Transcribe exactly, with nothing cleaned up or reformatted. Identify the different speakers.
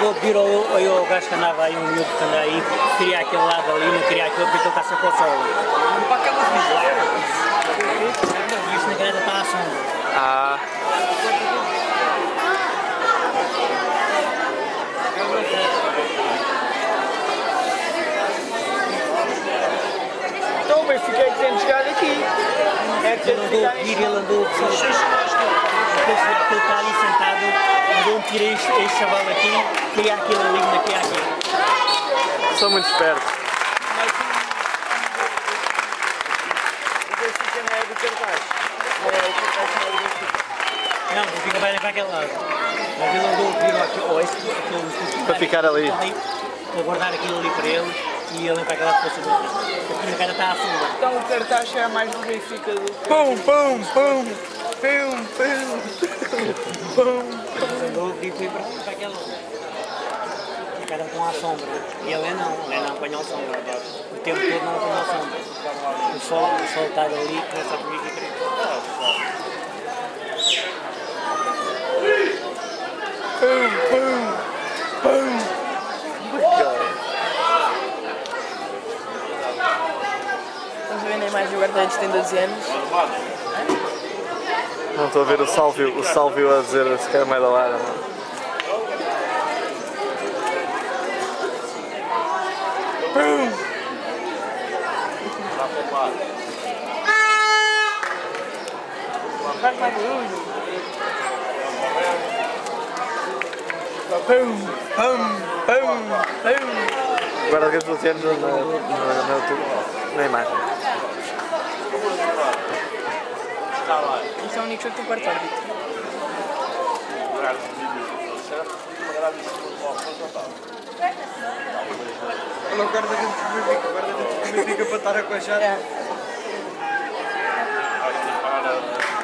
Speaker 1: mandou pedir ao, ao gajo que andava aí, um miúdo que anda aí, queria aquele lado ali, não queria aquele porque ele está sempre ao sol.
Speaker 2: Para aquela visão.
Speaker 1: Isso na grada está à sombra.
Speaker 3: Ah.
Speaker 2: Então o Benfica é que tem de chegar aqui. É que
Speaker 1: Ele andou a pedir, ele andou a pedir. Ele está ali sentado, andou a pedir a este, este chaval aqui, queria aquilo ali, não queria aquilo.
Speaker 3: Sou muito esperto.
Speaker 2: O Benfica não é do cartaz. Não é o cartaz, não é do Benfica.
Speaker 1: Não, o Benfica vai para aquele lado. Mas ele andou a pedir aqui, ou este,
Speaker 3: Para ficar ali.
Speaker 1: Para guardar aquilo ali para ele e ele para aquela lado para subir. Aqui na cara está a sombra.
Speaker 2: Então o cartaz é mais do Benfica do que...
Speaker 3: Pum, pum, pum. Pum, pum. Pum.
Speaker 1: Andou a pedir para ir para aquele lado. A cara com a sombra. E ele não, ele não apanhou a sombra. O tempo todo não apanhou a sombra. O sol, o sol está ali e começa a pedir que querer.
Speaker 3: Pum, pum, pum.
Speaker 2: Estamos a ver nem mais o guarda-redes tem doze anos.
Speaker 3: Não estou a ver o Sálvio, o Sálvio a dizer se quer mais da Lara. Pum.
Speaker 2: Faz mais barulho.
Speaker 3: Pum, pum, pum, pum. Agora que estou tendo na, na, na, na imagem.
Speaker 2: Isso é o único jogo que tem quarto árbitro. Olha o guarda-redes do Benfica, o guarda-redes do Benfica para estar a coachar.